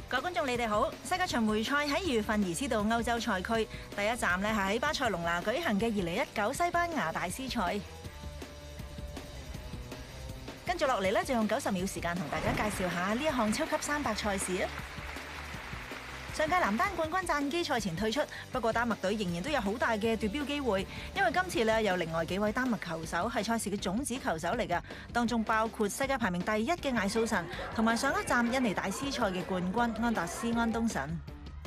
各位觀眾，你哋好！世界巡迴賽喺2月份移師到歐洲賽區，第一站呢係喺巴塞隆拿舉行嘅2019西班牙大師賽。跟住落嚟呢，就用90秒時間同大家介紹下呢一項超級300賽事啊！上屆男單冠軍贊基賽前退出，不過丹麥隊仍然都有好大嘅奪標機會，因為今次呢有另外幾位丹麥球手係賽事嘅種子球手嚟㗎，當中包括世界排名第1嘅艾素臣，同埋上一站印尼大師賽嘅冠軍安達斯安東神。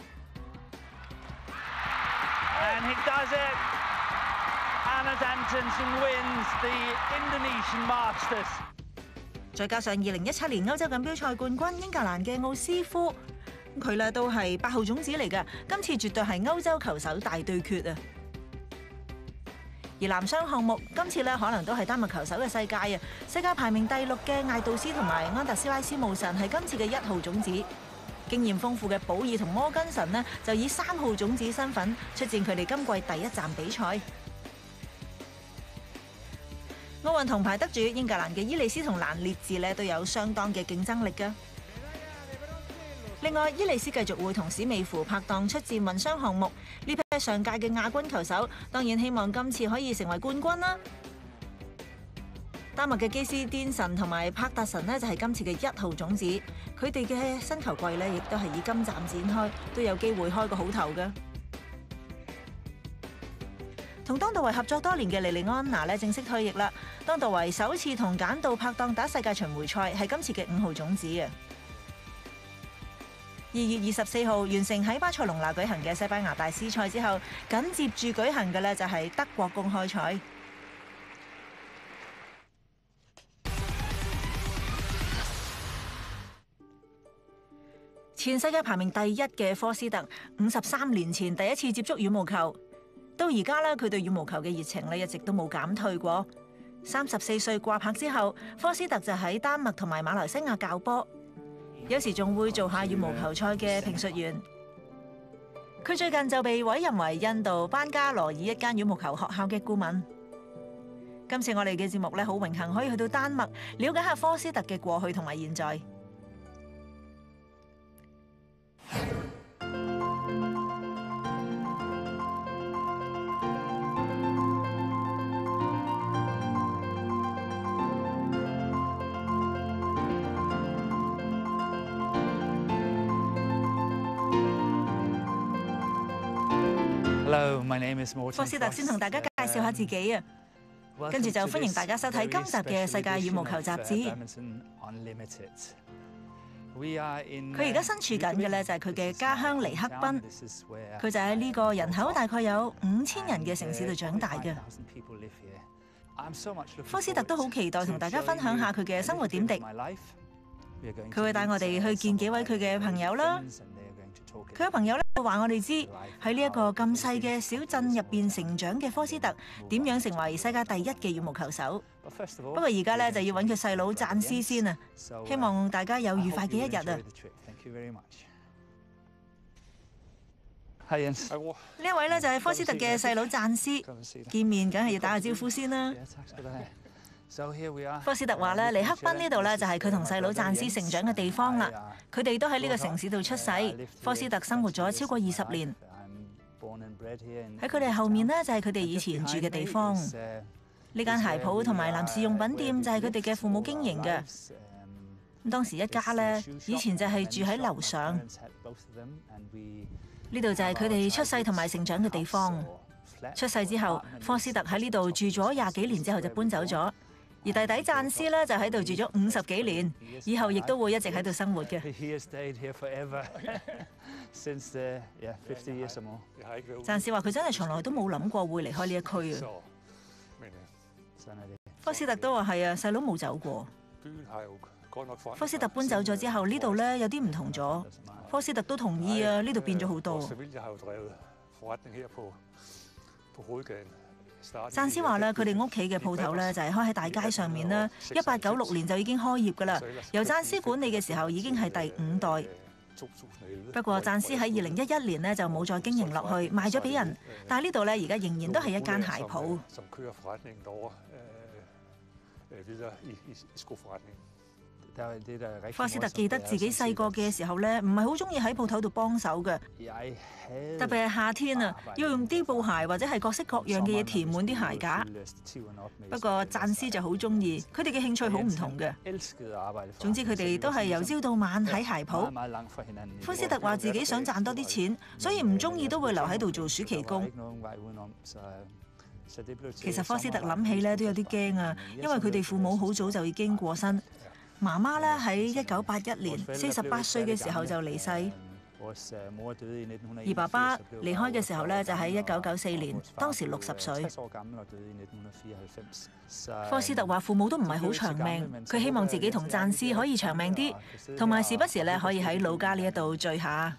And he does it. Anders Antonsen wins the Indonesian Masters. 再加上2017年歐洲錦標賽冠軍英格蘭嘅奧斯夫。佢咧都係8號種子嚟㗎，今次絕對係歐洲球手大對決啊！而男雙項目今次咧可能都係丹麥球手嘅世界啊！世界排名第6嘅艾杜斯同埋安達斯拉斯慕臣係今次嘅1號種子，經驗豐富嘅保爾同摩根臣呢就以3號種子身份出戰佢哋今季第1站比賽。奧運銅牌得主英格蘭嘅伊利斯同蘭列治呢都有相當嘅競爭力㗎。另外，伊利斯繼續會同史美符拍檔出戰混雙項目，呢批上屆嘅亞軍球手當然希望今次可以成為冠軍啦。丹麥嘅基斯甸臣同埋帕特臣呢就係今次嘅1號種子，佢哋嘅新球季呢亦都係以今站展開，都有機會開個好頭嘅。同當道維合作多年嘅莉莉安娜呢正式退役啦，當道維首次同簡道拍檔打世界巡迴賽係今次嘅5號種子嘅。2月24號完成喺巴塞隆拿舉行嘅西班牙大師賽之後，緊接住舉行嘅呢就係德國公開賽。前世界排名第1嘅科斯特53年前第一次接觸羽毛球，到而家呢佢對羽毛球嘅熱情呢一直都冇減退過。34歲掛拍之後，科斯特就喺丹麥同埋馬來西亞教波。有時仲會做下羽毛球賽嘅評述員。佢最近就被委任為印度班加羅爾一間羽毛球學校嘅顧問。今次我哋嘅節目咧，好榮幸可以去到丹麥，了解下科斯特嘅過去同埋現在。 Hello, my name is Morten。 科斯特先同大家介紹下自己啊，跟住就歡迎大家收睇今集嘅世界羽毛球雜誌。佢而家身處緊嘅咧就係佢嘅家鄉尼克賓，佢就喺呢個人口大概有5000人嘅城市度長大嘅。科斯特都好期待同大家分享下佢嘅生活點滴，佢會帶我哋去見幾位佢嘅朋友啦。佢嘅朋友咧會話我哋知喺呢一個咁細嘅小鎮入邊成長嘅科斯特點樣成為世界第1嘅羽毛球手。不過而家咧就要揾佢細佬贊斯先啊，希望大家有愉快嘅一日啊！呢一位咧就係科斯特嘅細佬贊斯，見面梗係要打下招呼先啦。科斯特話咧，尼克賓呢度咧就係佢同細佬贊斯成長嘅地方啦。佢哋都喺呢個城市度出世。科斯特生活咗超過20年。喺佢哋後面呢，就係佢哋以前住嘅地方。呢間鞋鋪同埋男士用品店就係佢哋嘅父母經營嘅。咁當時一家咧，以前就係住喺樓上。呢度就係佢哋出世同埋成長嘅地方。出世之後，科斯特喺呢度住咗20幾年之後就搬走咗。而弟弟贊斯咧就喺度住咗50幾年，以後亦都會一直喺度生活嘅。贊斯話：佢真係從來都冇諗過會離開呢一區啊。科斯特都話：係啊，細佬冇走過。科斯特搬走咗之後，呢度咧有啲唔同咗。科斯特都同意啊，呢度變咗好多。贊斯話咧，佢哋屋企嘅鋪頭咧就係開喺大街上面啦。1896年就已經開業㗎啦。由贊斯管理嘅時候已經係第5代。不過贊斯喺2011年呢就冇再經營落去，賣咗俾人。但係呢度咧而家仍然都係一間鞋鋪。 科斯特記得自己細個嘅時候咧，唔係好中意喺鋪頭度幫手嘅，特別係夏天啊，要用啲布鞋或者係各式各樣嘅嘢填滿啲鞋架。不過贊斯就好中意，佢哋嘅興趣好唔同嘅。總之佢哋都係由朝到晚喺鞋鋪。科斯特話自己想賺多啲錢，所以唔中意都會留喺度做暑期工。其實科斯特諗起咧都有啲驚啊，因為佢哋父母好早就已經過身。媽媽咧喺1981年48歲嘅時候就離世，而爸爸離開嘅時候咧就喺1994年，當時60歲。科斯特話父母都唔係好長命，佢希望自己同贊斯可以長命啲，同埋時不時咧可以喺老家呢一度聚下。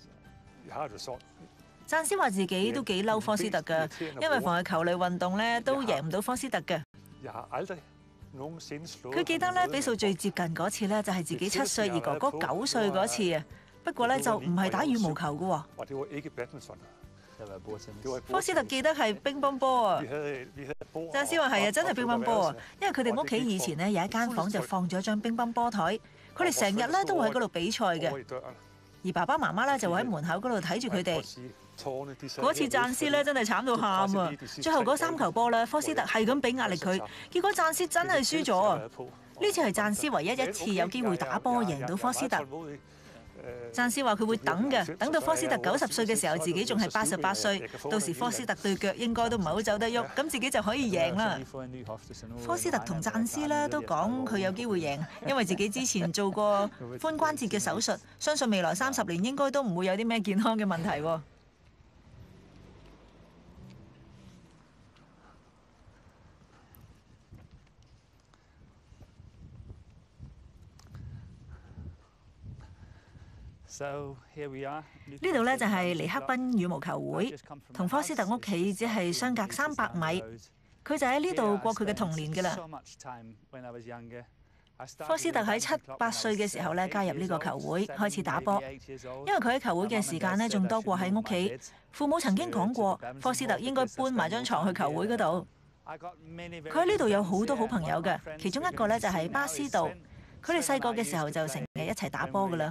贊斯話自己都幾嬲科斯特㗎，因為逢係球類運動咧都贏唔到科斯特嘅。佢記得咧比數最接近嗰次咧就係自己7歲而哥哥9歲嗰次啊，不過咧就唔係打羽毛球嘅喎。科斯特記得係乒乓波啊，贊斯話係啊，真係乒乓波啊，因為佢哋屋企以前咧有一間房就放咗張乒乓波台，佢哋成日咧都會喺嗰度比賽嘅，而爸爸媽媽咧就會喺門口嗰度睇住佢哋。嗰次贊斯咧真係慘到喊啊！最後嗰3球波咧，科斯特係咁俾壓力佢，結果贊斯真係輸咗啊！呢次係贊斯唯一次有機會打波贏到科斯特。贊斯話佢會等嘅，等到科斯特90歲嘅時候，自己仲係88歲，到時科斯特對腳應該都唔係好走得喐，咁自己就可以贏啦。科斯特同贊斯咧都講佢有機會贏，因為自己之前做過髖關節嘅手術，相信未來30年應該都唔會有啲咩健康嘅問題喎。呢度咧就係尼克賓羽毛球會，同科斯特屋企只係相隔300米。佢就喺呢度過佢嘅童年㗎啦。科斯特喺7、8歲嘅時候咧加入呢個球會，開始打波。因為佢喺球會嘅時間咧仲多過喺屋企。父母曾經講過，科斯特應該搬埋張床去球會嗰度。佢喺呢度有好多好朋友嘅，其中一個咧就係巴斯道。佢哋細個嘅時候就成日一齊打波㗎啦。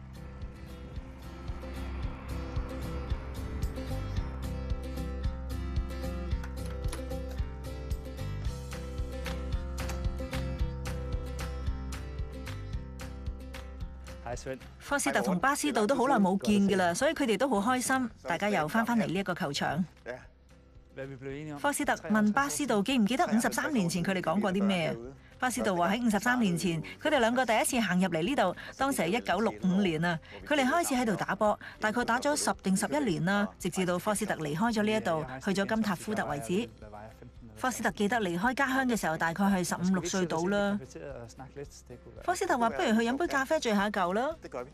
科斯特同巴斯道都好耐冇見㗎啦，所以佢哋都好開心，大家又翻嚟呢一個球場。科斯特問巴斯道記唔記得53年前佢哋講過啲咩？巴斯道話喺53年前，佢哋兩個第一次行入嚟呢度，當時係1965年啊。佢哋開始喺度打波，大概打咗10定11年啦，直至到科斯特離開咗呢一度，去咗金塔夫特為止。科斯特記得離開家鄉嘅時候，大概係15、16歲到啦。科斯特話：不如去飲杯咖啡聚下舊啦。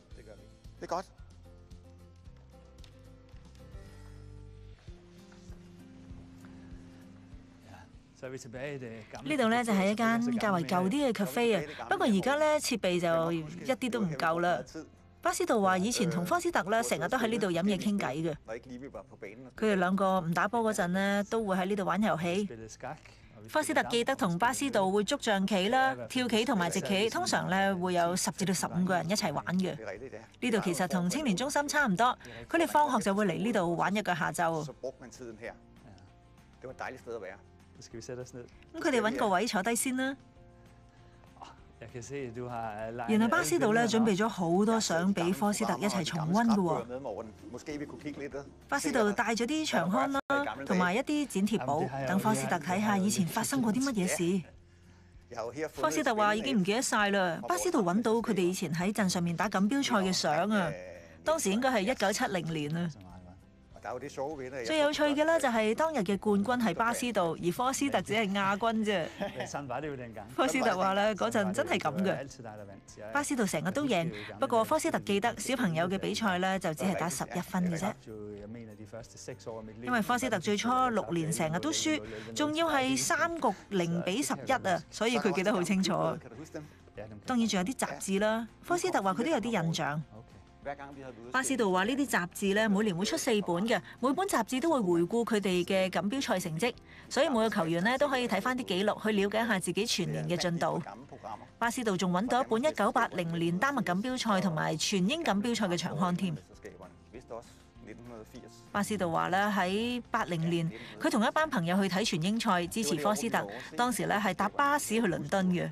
呢度咧就係一間較為舊啲嘅 cafe 啊，不過而家咧設備就一啲都唔夠啦。巴斯道話：以前同科斯特咧成日都喺呢度飲嘢傾偈嘅。佢哋兩個唔打波嗰陣咧，都會喺呢度玩遊戲。科斯特記得同巴斯道會捉象棋啦、跳棋同埋直棋，通常咧會有10至到15個人一齊玩嘅。呢度其實同青年中心差唔多，佢哋放學就會嚟呢度玩一個下晝。咁佢哋揾個位坐低先啦。原來巴斯道咧準備咗好多相俾科斯特一齊重溫嘅喎。巴斯道帶咗啲長刊啦，同埋一啲剪貼簿，等科斯特睇下以前發生過啲乜嘢事。科斯特話已經唔記得晒啦。巴斯道揾到佢哋以前喺鎮上面打錦標賽嘅相啊，當時應該係1970年啊。最有趣嘅咧就係當日嘅冠軍係巴斯道，而科斯特只係亞軍啫。科斯特話咧嗰陣真係咁嘅。巴斯道成日都贏，不過科斯特記得小朋友嘅比賽咧就只係打11分嘅啫。因為科斯特最初6年成日都輸，仲要係3局0比11啊，所以佢記得好清楚。當然仲有啲雜誌啦，科斯特話佢都有啲印象。 巴斯道話：呢啲雜誌咧每年會出4本嘅，每本雜誌都會回顧佢哋嘅錦標賽成績，所以每個球員咧都可以睇翻啲記錄，去了解一下自己全年嘅進度。巴斯道仲揾到一本1980年丹麥錦標賽同埋全英錦標賽嘅長刊添。巴斯道話咧喺80年，佢同一班朋友去睇全英賽，支持科斯特。當時咧係搭巴士去倫敦嘅。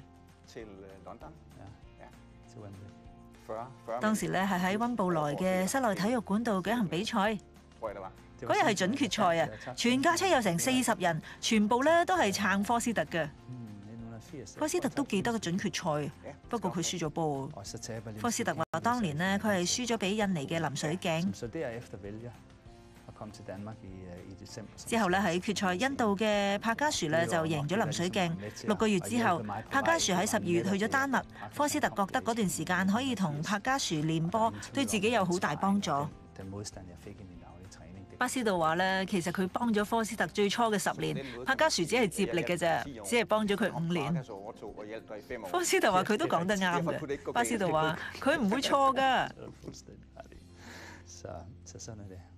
當時咧係喺溫布萊嘅室內體育館度舉行比賽。嗰日係準決賽啊，全架車有成40人，全部咧都係撐科斯特嘅。科斯特都記得個準決賽，不過佢輸咗波。科斯特話：當年呢，佢係輸咗俾印尼嘅林水鏡。之後咧喺決賽，印度嘅柏加殊咧就贏咗林水鏡。6個月之後，柏加殊喺12月去咗丹麥。科斯特覺得嗰段時間可以同柏加殊練波，對自己有好大幫助。巴斯道話咧，其實佢幫咗科斯特最初嘅10年，柏加殊只係接力嘅啫，只係幫咗佢5年。科斯特話佢都講得啱嘅。巴斯道話佢唔會錯㗎。